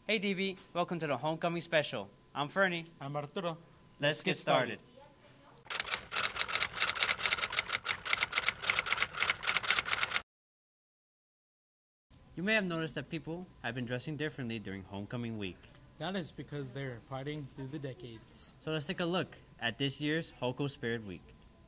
Hey DB, welcome to the Homecoming Special. I'm Fernie. I'm Arturo. Let's get started. You may have noticed that people have been dressing differently during Homecoming Week. That is because they're partying through the decades. So let's take a look at this year's Hoco Spirit Week.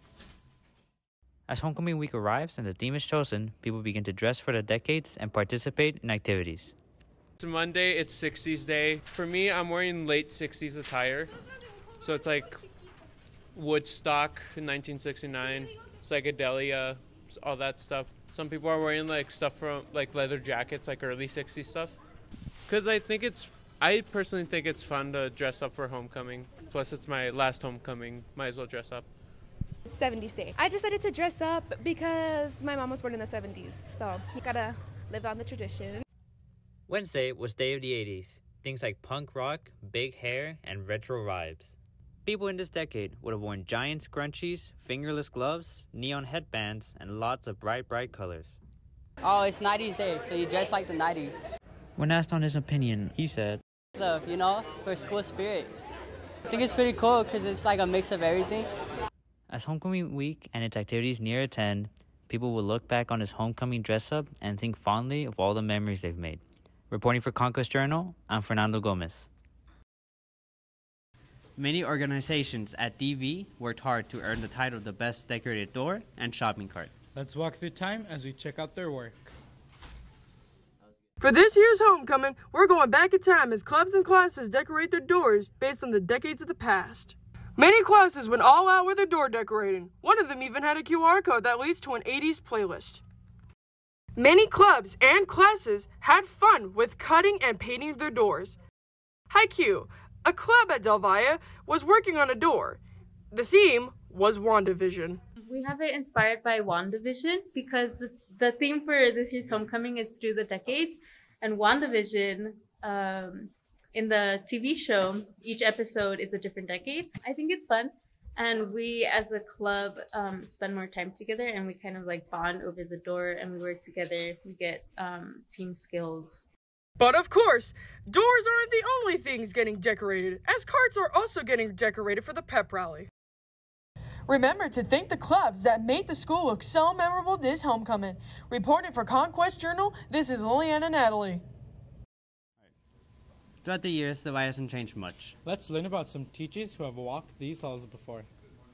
As Homecoming Week arrives and the theme is chosen, people begin to dress for the decades and participate in activities. It's Monday, it's 60s Day. For me, I'm wearing late 60s attire. So it's like Woodstock in 1969, psychedelia, all that stuff. Some people are wearing like stuff from like leather jackets, like early 60s stuff. Because I personally think it's fun to dress up for homecoming. Plus it's my last homecoming, might as well dress up. 70s Day. I decided to dress up because my mom was born in the 70s, so you gotta live on the tradition. Wednesday was Day of the 80s. Things like punk rock, big hair, and retro vibes. People in this decade would have worn giant scrunchies, fingerless gloves, neon headbands, and lots of bright colors. Oh, it's 90s Day, so you dress like the 90s. When asked on his opinion, he said, Stuff, for school spirit. I think it's pretty cool because it's like a mix of everything. As Homecoming Week and its activities near its end, people will look back on his homecoming dress-up and think fondly of all the memories they've made. Reporting for Conquest Journal, I'm Fernando Gomez. Many organizations at DV worked hard to earn the title of the best decorated door and shopping cart. Let's walk through time as we check out their work. For this year's homecoming, we're going back in time as clubs and classes decorate their doors based on the decades of the past. Many classes went all out with their door decorating. One of them even had a QR code that leads to an 80s playlist. Many clubs and classes had fun with cutting and painting their doors. Haiku, a club at Del Valle, was working on a door. The theme was WandaVision. We have it inspired by WandaVision because the theme for this year's homecoming is through the decades, and WandaVision, in the TV show, each episode is a different decade. I think it's fun, and we as a club spend more time together, and we kind of like bond over the door, and we work together. We get team skills. But of course, doors aren't the only things getting decorated, as carts are also getting decorated for the pep rally. Remember to thank the clubs that made the school look so memorable this homecoming. Reporting for Conquest Journal, this is Liliana Natalie. Throughout the years, the Valle hasn't changed much. Let's learn about some teachers who have walked these halls before.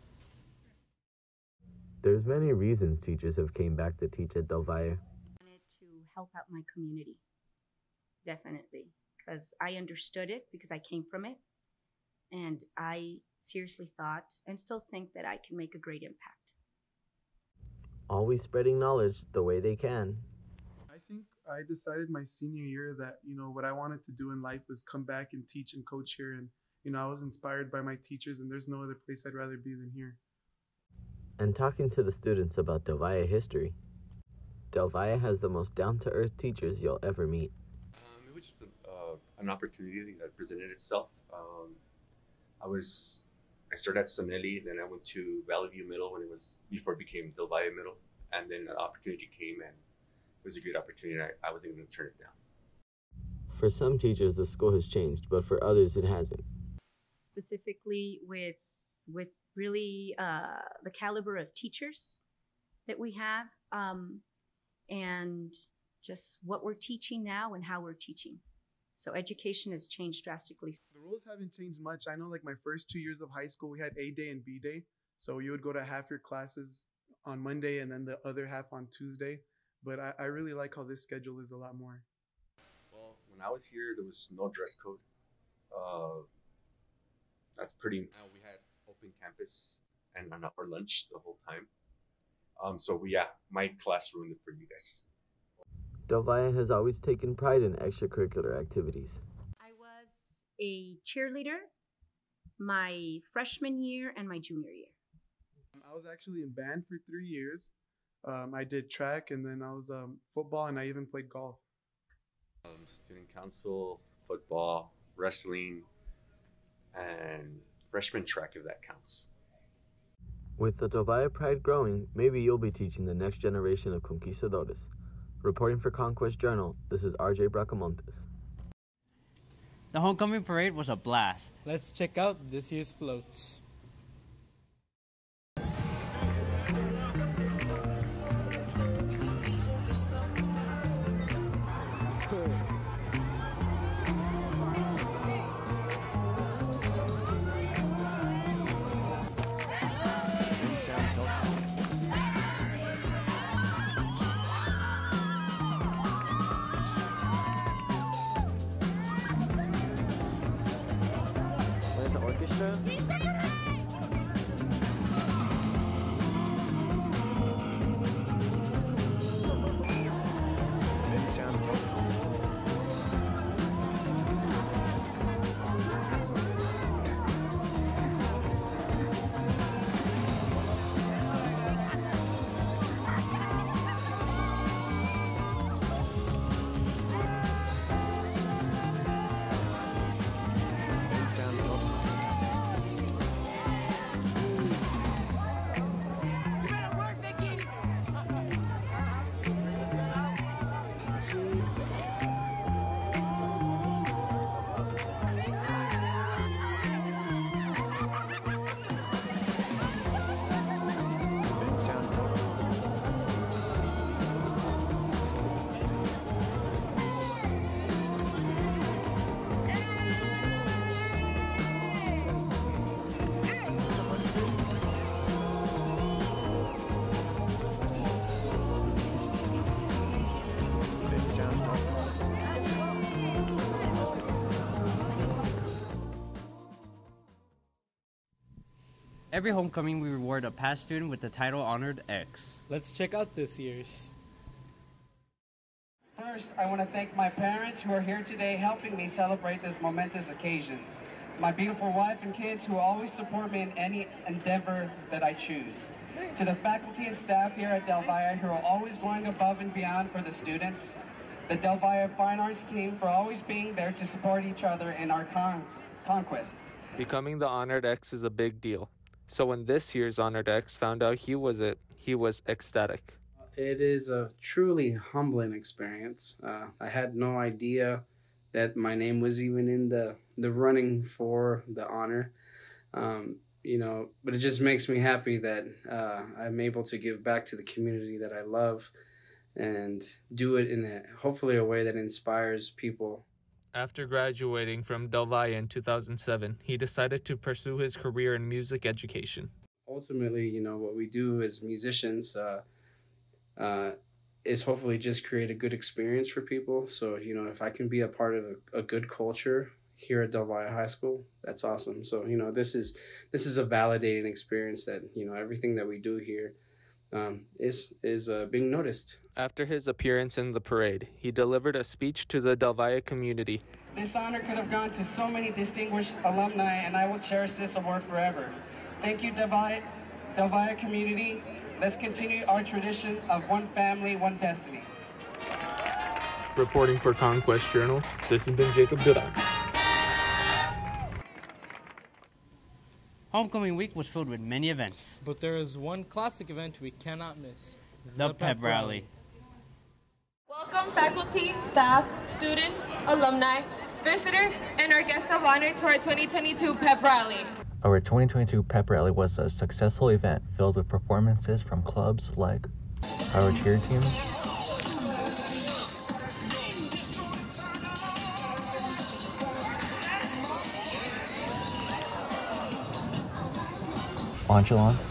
There's many reasons teachers have came back to teach at Del Valle. I wanted to help out my community, definitely, because I understood it, because I came from it, and I seriously thought and still think that I can make a great impact. Always spreading knowledge the way they can. I think I decided my senior year that, what I wanted to do in life was come back and teach and coach here. And, I was inspired by my teachers, and there's no other place I'd rather be than here. And talking to the students about Del Valle history, Del Valle has the most down-to-earth teachers you'll ever meet. It was just an opportunity that presented itself. I started at Sonelli, then I went to Valley View Middle before it became Del Valle Middle, and then an opportunity came, and it was a great opportunity. I wasn't going to turn it down. For some teachers, the school has changed, but for others, it hasn't. Specifically with really the caliber of teachers that we have, and just what we're teaching now and how we're teaching. So education has changed drastically. The rules haven't changed much. I know like my first 2 years of high school, we had A Day and B Day. So you would go to half your classes on Monday and then the other half on Tuesday. But I really like how this schedule is a lot more. Well, when I was here, there was no dress code. That's pretty. We had open campus and our lunch the whole time. My class ruined it for you guys. Del Valle has always taken pride in extracurricular activities. I was a cheerleader my freshman year and my junior year. I was actually in band for 3 years. I did track, and then I was football, and I even played golf. Student council, football, wrestling, and freshman track, if that counts. With the Del Valle pride growing, maybe you'll be teaching the next generation of conquistadores. Reporting for Conquest Journal, this is RJ Bracamontes. The homecoming parade was a blast. Let's check out this year's floats. Where's the orchestra? Every homecoming, we reward a past student with the title Honored X. Let's check out this year's. First, I want to thank my parents who are here today helping me celebrate this momentous occasion. My beautiful wife and kids who always support me in any endeavor that I choose. To the faculty and staff here at Del Valle who are always going above and beyond for the students. The Del Valle Fine Arts team for always being there to support each other in our conquest. Becoming the Honored X is a big deal. So when this year's Honored X found out he was ecstatic. It is a truly humbling experience. I had no idea that my name was even in the running for the honor. But it just makes me happy that I'm able to give back to the community that I love and do it in hopefully a way that inspires people. After graduating from Del Valle in 2007, he decided to pursue his career in music education. Ultimately, what we do as musicians is hopefully just create a good experience for people. So, if I can be a part of a good culture here at Del Valle High School, that's awesome. So, this is a validating experience that, everything that we do here is being noticed. After his appearance in the parade, he delivered a speech to the Del Valle community. This honor could have gone to so many distinguished alumni, and I will cherish this award forever. Thank you, Del Valle community. Let's continue our tradition of one family, one destiny. Reporting for Conquest Journal, this has been Jacob Duran. Homecoming week was filled with many events. But there is one classic event we cannot miss. The Pep Rally. Welcome faculty, staff, students, alumni, visitors, and our guest of honor to our 2022 Pep Rally. Our 2022 Pep Rally was a successful event filled with performances from clubs like our cheer team, Angellons,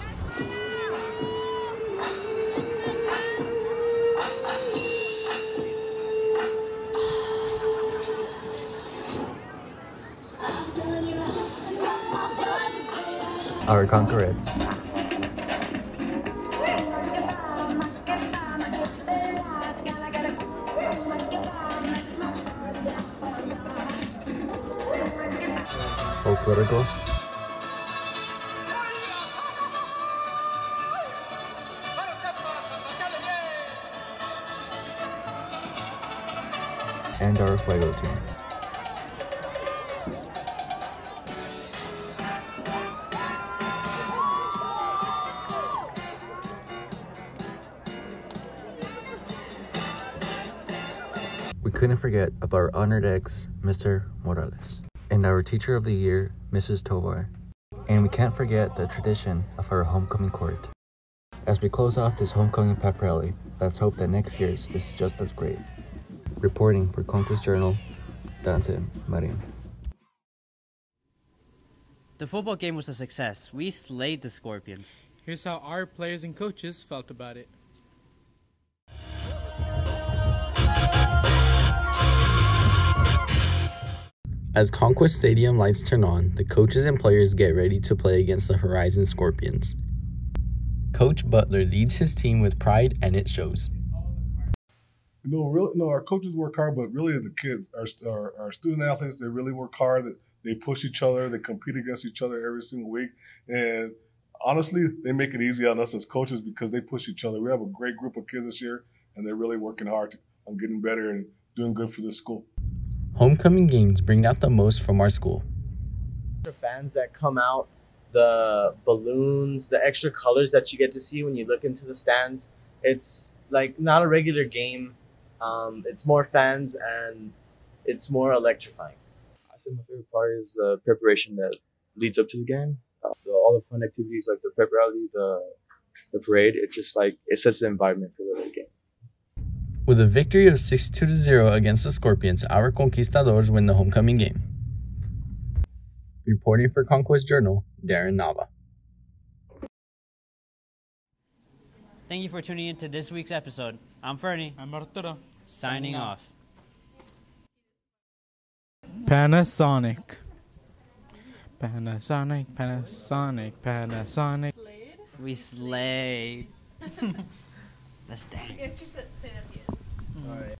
our Conquerors, Folklorico, and our Fuego team. We couldn't forget about our honored ex, Mr. Morales, and our teacher of the year, Mrs. Tovar. And we can't forget the tradition of our homecoming court. As we close off this homecoming pep rally, let's hope that next year's is just as great. Reporting for Conquest Journal, Dante Marin. The football game was a success. We slayed the Scorpions. Here's how our players and coaches felt about it. As Conquest Stadium lights turn on, the coaches and players get ready to play against the Horizon Scorpions. Coach Butler leads his team with pride, and it shows. Our coaches work hard, but really the kids, our student athletes, they really work hard. They push each other. They compete against each other every single week. And honestly, they make it easy on us as coaches because they push each other. We have a great group of kids this year, and they're really working hard on getting better and doing good for the school. Homecoming games bring out the most from our school. The fans that come out, the balloons, the extra colors that you get to see when you look into the stands, it's like not a regular game. It's more fans and it's more electrifying. I think my favorite part is the preparation that leads up to the game. All the fun activities like the pep rally, the parade, it sets the environment for the game. With a victory of 62-0 against the Scorpions, our Conquistadors win the homecoming game. Reporting for Conquest Journal, Darren Nava. Thank you for tuning in to this week's episode. I'm Fernie. I'm Arturo. Signing off. Panasonic. Panasonic, Panasonic, Panasonic. We slayed. Let's dance. It's just that, say that at the end. All right.